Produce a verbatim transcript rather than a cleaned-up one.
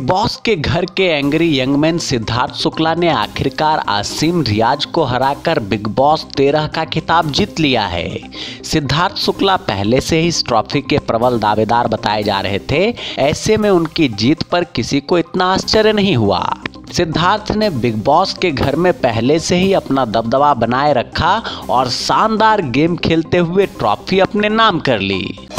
Boss के घर के एंग्री यंगमैन सिद्धार्थ शुक्ला ने आखिरकार आसिम रियाज को हराकर बिग बॉस तेरह का खिताब जीत लिया है। सिद्धार्थ शुक्ला पहले से ही इस ट्रॉफी के प्रबल दावेदार बताए जा रहे थे। ऐसे में उनकी जीत पर किसी को इतना आश्चर्य नहीं हुआ। सिद्धार्थ ने बिग बॉस के घर में पहले से ही अपना दबदबा बनाए रखा और शानदार गेम खेलते हुए ट्रॉफी अपने नाम कर ली।